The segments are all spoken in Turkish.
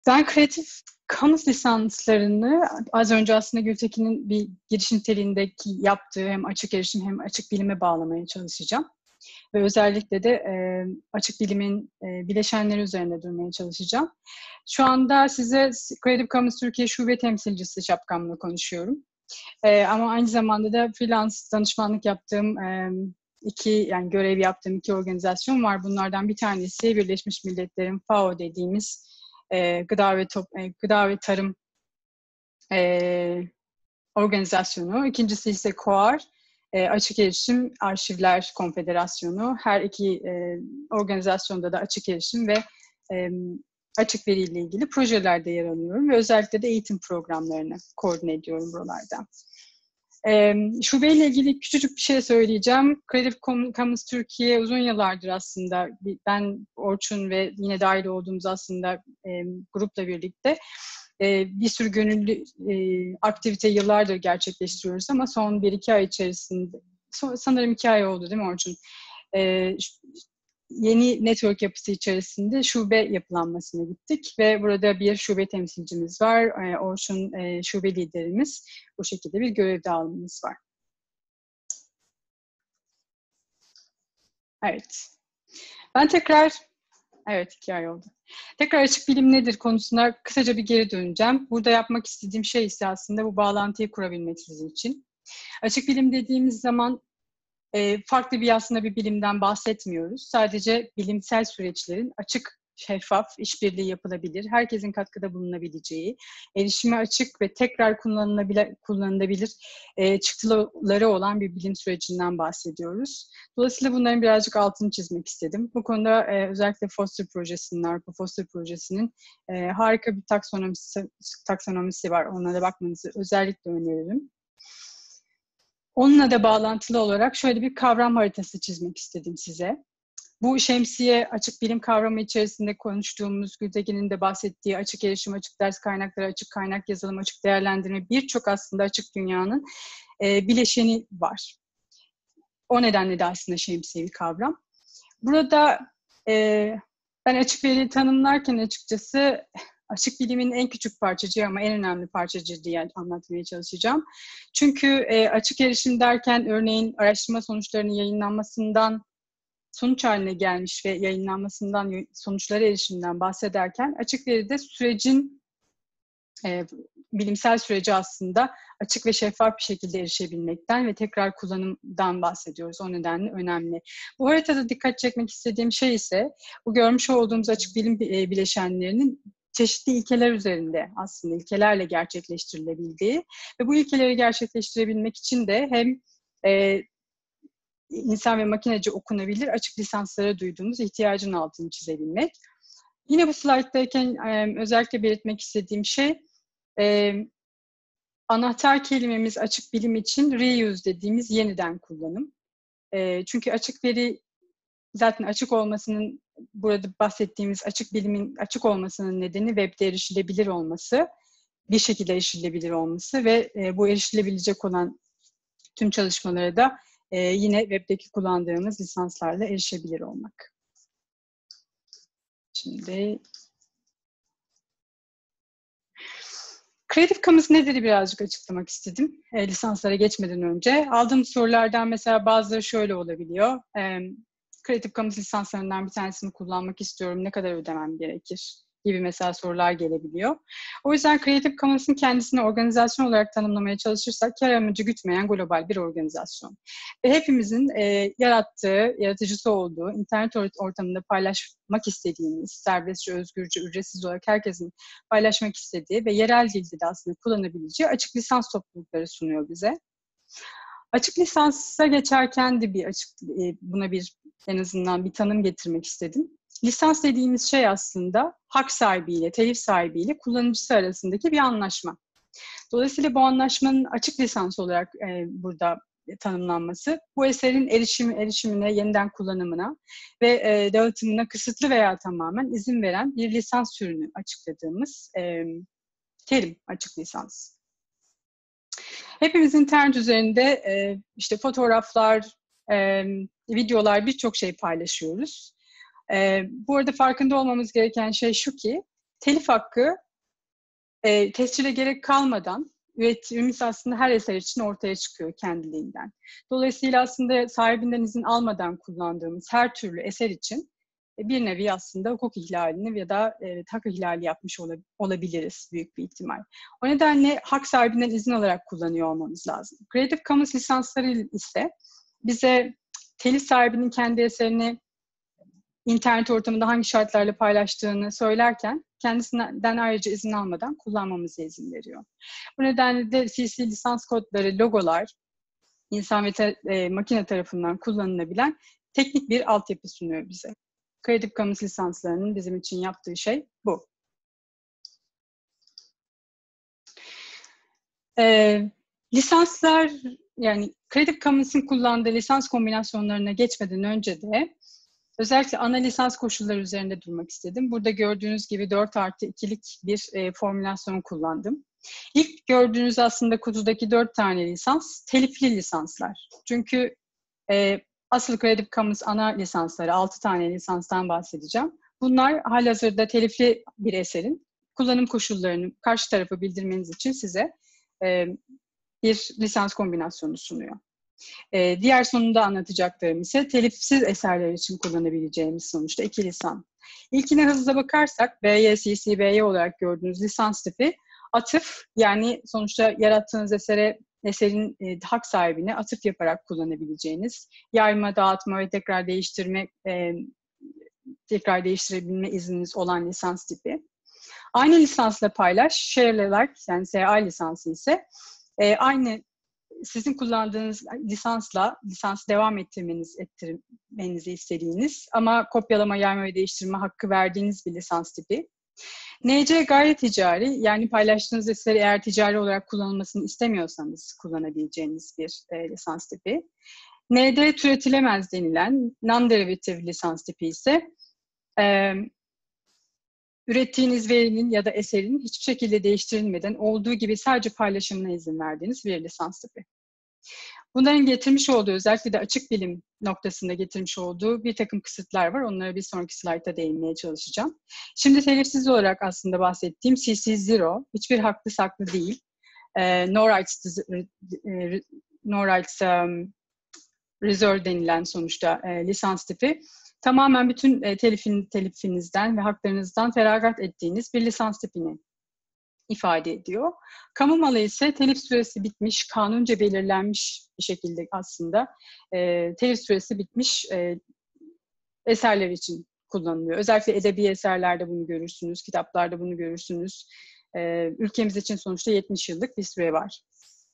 Ben Creative Commons lisanslarını az önce aslında Gültekin'in bir giriş niteliğindeki yaptığı hem açık erişim hem açık bilime bağlamaya çalışacağım. Ve özellikle de açık bilimin bileşenleri üzerinde durmaya çalışacağım. Şu anda size Creative Commons Türkiye Şube Temsilcisi şapkamla konuşuyorum. Ama aynı zamanda da freelance danışmanlık yaptığım görev yaptığım iki organizasyon var. Bunlardan bir tanesi Birleşmiş Milletler'in FAO dediğimiz Gıda ve Tarım organizasyonu. İkincisi ise COAR, Açık Erişim Arşivler Konfederasyonu. Her iki organizasyonda da açık erişim ve açık veriyle ilgili projelerde yer alıyorum ve özellikle de eğitim programlarını koordine ediyorum buralarda. Şubeyle ilgili küçücük bir şey söyleyeceğim. Creative Commons Türkiye uzun yıllardır aslında ben, Orçun ve yine dahil olduğumuz aslında grupla birlikte bir sürü gönüllü aktivite yıllardır gerçekleştiriyoruz ama son 1-2 ay içerisinde, sanırım 2 ay oldu değil mi Orçun? Yeni network yapısı içerisinde şube yapılanmasına gittik ve burada bir şube temsilcimiz var. Orçun şube liderimiz. Bu şekilde bir görev dağılımımız var. Evet. Ben evet 2 ay oldu. Tekrar açık bilim nedir konusuna kısaca bir geri döneceğim. Burada yapmak istediğim şey ise aslında bu bağlantıyı kurabilmek sizin için. Açık bilim dediğimiz zaman farklı aslında bir bilimden bahsetmiyoruz. Sadece bilimsel süreçlerin açık, şeffaf, işbirliği yapılabilir, herkesin katkıda bulunabileceği, erişime açık ve tekrar kullanılabilir çıktıları olan bir bilim sürecinden bahsediyoruz. Dolayısıyla bunların birazcık altını çizmek istedim. Bu konuda özellikle Foster Projesi'nin, Avrupa Foster Projesi'nin harika bir taksonomisi var. Ona da bakmanızı özellikle öneririm. Onunla da bağlantılı olarak şöyle bir kavram haritası çizmek istedim size. Bu şemsiye açık bilim kavramı içerisinde konuştuğumuz, Gültekin'in de bahsettiği açık erişim, açık ders kaynakları, açık kaynak yazılım, açık değerlendirme birçok aslında açık dünyanın bileşeni var. O nedenle de aslında şemsiye bir kavram. Burada ben açık veriyi tanımlarken açıkçası açık bilimin en küçük parçacığı ama en önemli parçacığı diye anlatmaya çalışacağım. Çünkü açık erişim derken örneğin araştırma sonuçlarının yayınlanmasından sonuç haline gelmiş ve yayınlanmasından sonuçlara erişimden bahsederken açık veride sürecin bilimsel süreci aslında açık ve şeffaf bir şekilde erişebilmekten ve tekrar kullanımdan bahsediyoruz. O nedenle önemli. Bu haritada dikkat çekmek istediğim şey ise bu görmüş olduğumuz açık bilim bileşenlerinin çeşitli ilkeler üzerinde aslında ilkelerle gerçekleştirilebildiği ve bu ilkeleri gerçekleştirebilmek için de hem insan ve makinece okunabilir açık lisanslara duyduğumuz ihtiyacın altını çizebilmek. Yine bu slayttayken özellikle belirtmek istediğim şey anahtar kelimemiz açık bilim için reuse dediğimiz yeniden kullanım. Çünkü açık veri zaten açık olmasının, burada bahsettiğimiz açık bilimin açık olmasının nedeni webde erişilebilir olması, bir şekilde erişilebilir olması ve bu erişilebilecek olan tüm çalışmalara da yine webdeki kullandığımız lisanslarla erişebilir olmak. Şimdi Creative Commons nedir birazcık açıklamak istedim lisanslara geçmeden önce. Aldığım sorulardan mesela bazıları şöyle olabiliyor. Creative Commons lisanslarından bir tanesini kullanmak istiyorum, ne kadar ödemem gerekir gibi mesela sorular gelebiliyor. O yüzden Creative Commons'ın kendisini organizasyon olarak tanımlamaya çalışırsak kar amacı gütmeyen global bir organizasyon. Ve hepimizin yarattığı, yaratıcısı olduğu, internet ortamında paylaşmak istediğimiz, serbestçe, özgürce, ücretsiz olarak herkesin paylaşmak istediği ve yerel dilde de aslında kullanabileceği açık lisans toplulukları sunuyor bize. Açık lisansa geçerken de buna en azından bir tanım getirmek istedim. Lisans dediğimiz şey aslında hak sahibiyle, telif sahibiyle kullanıcısı arasındaki bir anlaşma. Dolayısıyla bu anlaşmanın açık lisans olarak burada tanımlanması, bu eserin erişimine, yeniden kullanımına ve dağıtımına kısıtlı veya tamamen izin veren bir lisans türünü açıkladığımız terim açık lisans. Hepimiz internet üzerinde işte fotoğraflar, videolar, birçok şey paylaşıyoruz. Bu arada farkında olmamız gereken şey şu ki, telif hakkı tescile gerek kalmadan üretimimiz aslında her eser için ortaya çıkıyor kendiliğinden. Dolayısıyla aslında sahibinden izin almadan kullandığımız her türlü eser için bir nevi aslında hukuk ihlalini ya da hak ihlali yapmış olabiliriz büyük bir ihtimal. O nedenle hak sahibinden izin alarak kullanıyor olmamız lazım. Creative Commons lisansları ise bize telif sahibinin kendi eserini internet ortamında hangi şartlarla paylaştığını söylerken kendisinden ayrıca izin almadan kullanmamıza izin veriyor. Bu nedenle de CC lisans kodları, logolar, insan ve makine tarafından kullanılabilen teknik bir altyapı sunuyor bize. Creative Commons lisanslarının bizim için yaptığı şey bu. Lisanslar, yani Creative Commons'ın kullandığı lisans kombinasyonlarına geçmeden önce de özellikle ana lisans koşulları üzerinde durmak istedim. Burada gördüğünüz gibi 4+2'lik bir formülasyon kullandım. İlk gördüğünüz aslında kutudaki 4 tane lisans, telifli lisanslar. Çünkü asıl Creative Commons ana lisansları, 6 tane lisanstan bahsedeceğim. Bunlar halihazırda telifli bir eserin kullanım koşullarını karşı tarafa bildirmeniz için size bir lisans kombinasyonu sunuyor. Diğer sonunda anlatacaklarım ise telifsiz eserler için kullanabileceğimiz sonuçta 2 lisans. İlkine hızlıca bakarsak BY, BY olarak gördüğünüz lisans tipi atıf, yani sonuçta yarattığınız eserin hak sahibine atıf yaparak kullanabileceğiniz, yayma, dağıtma ve tekrar değiştirebilme izniniz olan lisans tipi. Aynı lisansla paylaş, share alike, yani SA lisansı ise aynı sizin kullandığınız lisansı devam ettirmenizi istediğiniz ama kopyalama, yayma ve değiştirme hakkı verdiğiniz bir lisans tipi. NC gayri ticari, yani paylaştığınız eseri eğer ticari olarak kullanılmasını istemiyorsanız kullanabileceğiniz bir lisans tipi. ND türetilemez denilen non-derivative lisans tipi ise ürettiğiniz verinin ya da eserin hiçbir şekilde değiştirilmeden olduğu gibi sadece paylaşımına izin verdiğiniz bir lisans tipi. Bunların getirmiş olduğu, özellikle de açık bilim noktasında getirmiş olduğu bir takım kısıtlar var. Onlara bir sonraki slaytta değinmeye çalışacağım. Şimdi telifsiz olarak aslında bahsettiğim CC0, hiçbir haklı saklı değil. No rights reserve denilen sonuçta lisans tipi. Tamamen bütün telifinizden ve haklarınızdan feragat ettiğiniz bir lisans tipini ifade ediyor. Kamu malı ise telif süresi bitmiş, kanunca belirlenmiş bir şekilde aslında telif süresi bitmiş eserler için kullanılıyor. Özellikle edebi eserlerde bunu görürsünüz, kitaplarda bunu görürsünüz. Ülkemiz için sonuçta 70 yıllık bir süre var.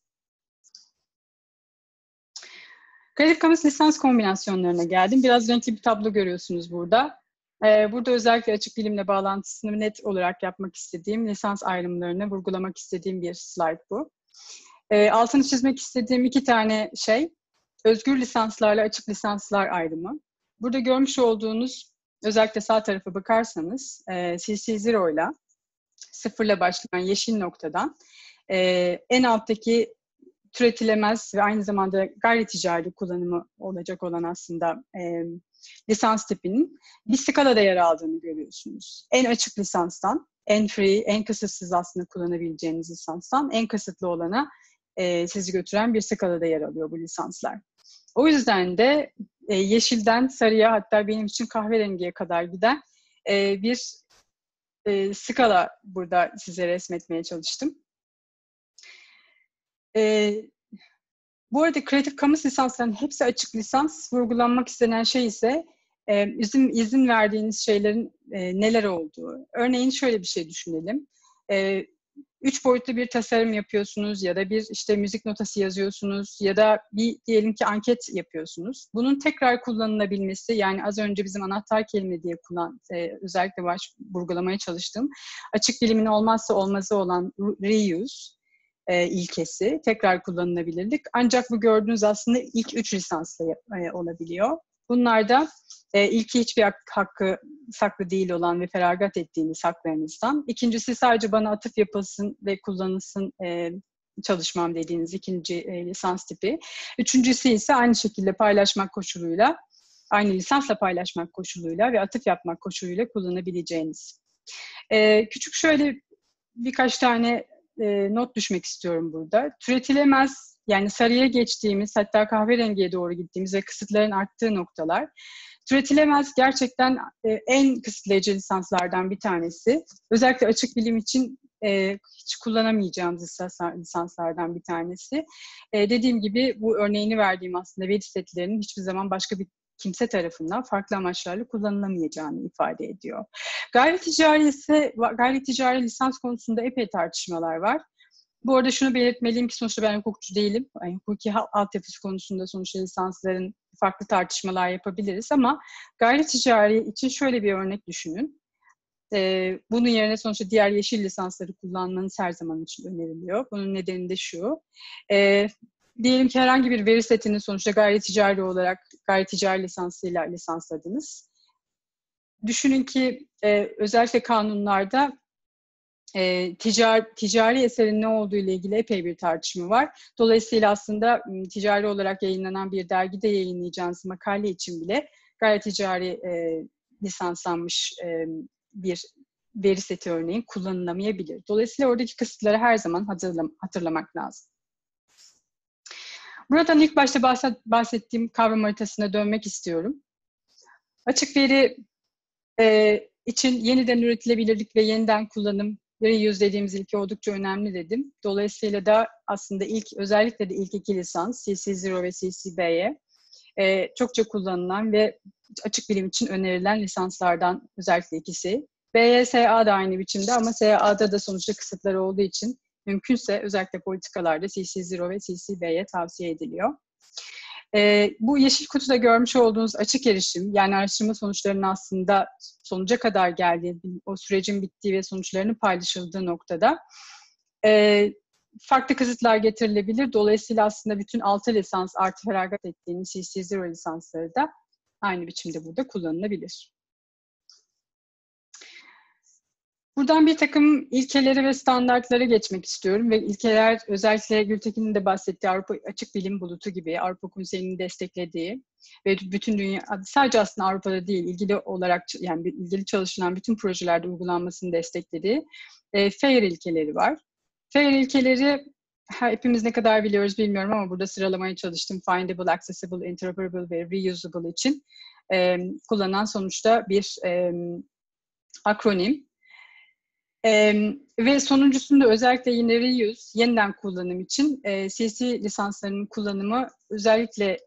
Creative Commons lisans kombinasyonlarına geldim. Biraz renkli bir tablo görüyorsunuz burada. Burada özellikle açık bilimle bağlantısını net olarak yapmak istediğim, lisans ayrımlarını vurgulamak istediğim bir slide bu. Altını çizmek istediğim 2 tane şey, özgür lisanslarla açık lisanslar ayrımı. Burada görmüş olduğunuz, özellikle sağ tarafa bakarsanız, CC0 ile 0 ile başlayan yeşil noktadan en alttaki türetilemez ve aynı zamanda gayri ticari kullanımı olacak olan aslında lisans tipinin bir skalada yer aldığını görüyorsunuz. En açık lisanstan, en free, en kısıtsız aslında kullanabileceğiniz lisanstan en kısıtlı olana sizi götüren bir skalada yer alıyor bu lisanslar. O yüzden de yeşilden sarıya, hatta benim için kahverengiye kadar giden bir skala burada size resmetmeye çalıştım. Bu arada Creative Commons lisanslarının hepsi açık lisans. Vurgulanmak istenen şey ise izin verdiğiniz şeylerin neler olduğu. Örneğin şöyle bir şey düşünelim. 3 boyutlu bir tasarım yapıyorsunuz ya da bir işte müzik notası yazıyorsunuz ya da diyelim ki anket yapıyorsunuz. Bunun tekrar kullanılabilmesi, yani az önce bizim anahtar kelime diye özellikle vurgulamaya çalıştığım açık bilimin olmazsa olmazı olan reuse ilkesi, tekrar kullanılabilirlik. Ancak bu gördüğünüz aslında ilk 3 lisansla olabiliyor. Bunlarda ilki hiçbir hakkı saklı değil olan ve feragat ettiğiniz haklarınızdan. İkincisi sadece bana atıf yapılsın ve kullanılsın çalışmam dediğiniz ikinci lisans tipi. Üçüncüsü ise aynı şekilde paylaşmak koşuluyla, aynı lisansla paylaşmak koşuluyla ve atıf yapmak koşuluyla kullanabileceğiniz Küçük şöyle birkaç tane not düşmek istiyorum burada. Türetilemez, yani sarıya geçtiğimiz, hatta kahverengiye doğru gittiğimiz ve kısıtların arttığı noktalar. Türetilemez gerçekten en kısıtlayıcı lisanslardan bir tanesi. Özellikle açık bilim için hiç kullanamayacağımız lisanslardan bir tanesi. Dediğim gibi bu örneğini verdiğim aslında veri setlerinin hiçbir zaman başka bir kimse tarafından farklı amaçlarla kullanılamayacağını ifade ediyor. Gayri ticari lisans konusunda epey tartışmalar var. Bu arada şunu belirtmeliyim ki sonuçta ben hukukçu değilim. Yani hukuki altyapısı konusunda sonuçta lisansların farklı tartışmalar yapabiliriz ama gayri ticari için şöyle bir örnek düşünün. Bunun yerine sonuçta diğer yeşil lisansları kullanmanız her zaman için öneriliyor. Bunun nedeni de şu. Diyelim ki herhangi bir veri setini sonuçta gayri ticari lisansıyla lisansladınız. Düşünün ki özellikle kanunlarda ticari eserin ne olduğu ile ilgili epey bir tartışma var. Dolayısıyla aslında ticari olarak yayınlanan bir dergide yayınlayacağınız makale için bile gayri ticari lisanslanmış bir veri seti örneğin kullanılamayabilir. Dolayısıyla oradaki kısıtları her zaman hatırlamak lazım. Buradan ilk başta bahsettiğim kavram haritasına dönmek istiyorum. Açık veri için yeniden üretilebilirlik ve yeniden kullanım, reuse dediğimiz ilke oldukça önemli dedim. Dolayısıyla da aslında özellikle de ilk iki lisans, CC0 ve CC-BY çokça kullanılan ve açık bilim için önerilen lisanslardan özellikle ikisi. BY-SA da aynı biçimde ama SA'da da sonuçta kısıtları olduğu için mümkünse özellikle politikalarda CC0 ve CC-BY tavsiye ediliyor. Bu yeşil kutuda görmüş olduğunuz açık erişim, yani araştırma sonuçlarının aslında sonuca kadar geldiği, o sürecin bittiği ve sonuçlarının paylaşıldığı noktada farklı kısıtlar getirilebilir. Dolayısıyla aslında bütün 6 lisans artı feragat ettiğimiz CC0 lisansları da aynı biçimde burada kullanılabilir. Buradan bir takım ilkeleri ve standartlara geçmek istiyorum ve ilkeler özellikle Gültekin'in de bahsettiği Avrupa Açık Bilim Bulutu gibi Avrupa Konseyi'nin desteklediği ve bütün dünya, sadece aslında Avrupa'da değil, ilgili çalışılan bütün projelerde uygulanmasını desteklediği FAIR ilkeleri var. FAIR ilkeleri hepimiz ne kadar biliyoruz bilmiyorum ama burada sıralamaya çalıştım. Findable, Accessible, Interoperable ve Reusable için kullanılan sonuçta bir akronim. Ve sonuncusunda özellikle yine reuse, yeniden kullanım için CC lisanslarının kullanımı özellikle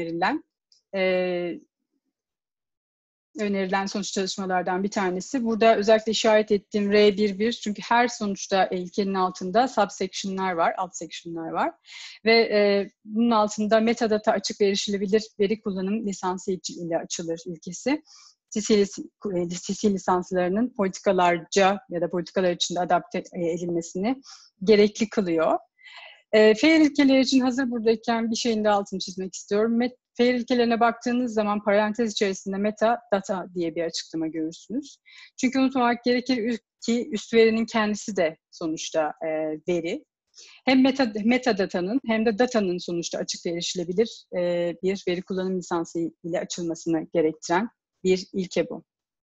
önerilen sonuç çalışmalardan bir tanesi. Burada özellikle işaret ettiğim R11 çünkü her sonuçta ilkenin altında subsection'lar var, alt section'lar var. Ve bunun altında metadata açık ve erişilebilir veri kullanım lisansı ile açılır ilkesi. CC lisanslarının politikalarca ya da politikalar içinde adapte edilmesini gerekli kılıyor. FAIR ilkeleri için hazır buradayken bir şeyin de altını çizmek istiyorum. FAIR ilkelerine baktığınız zaman parantez içerisinde metadata diye bir açıklama görürsünüz. Çünkü unutmamak gerekir ki üst verinin kendisi de sonuçta veri. Hem metadatanın hem de datanın sonuçta açık ve erişilebilir bir veri kullanım lisansı ile açılmasını gerektiren bir ilke bu.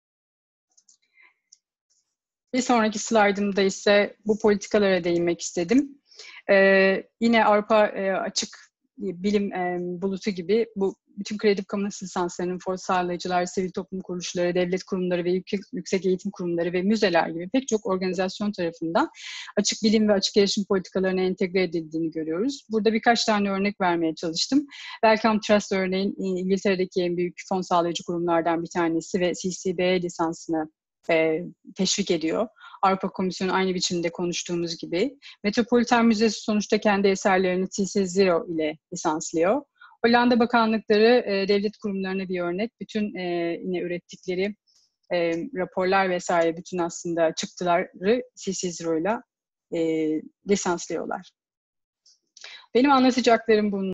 Bir sonraki slaydımda ise bu politikalara değinmek istedim. Yine Avrupa Açık Bilim Bulutu gibi bu bütün Creative Commons lisanslarının fon sağlayıcılar, sivil toplum kuruluşları, devlet kurumları ve yüksek eğitim kurumları ve müzeler gibi pek çok organizasyon tarafından açık bilim ve açık erişim politikalarına entegre edildiğini görüyoruz. Burada birkaç tane örnek vermeye çalıştım. Wellcome Trust örneğin İngiltere'deki en büyük fon sağlayıcı kurumlardan bir tanesi ve CC-BY lisansını teşvik ediyor. Avrupa Komisyonu aynı biçimde konuştuğumuz gibi. Metropolitan Müzesi sonuçta kendi eserlerini CC0 ile lisanslıyor. Hollanda Bakanlıkları devlet kurumlarına bir örnek. Bütün yine ürettikleri raporlar vesaire bütün aslında çıktıları CC0 ile lisanslıyorlar. Benim anlatacaklarım bunlar.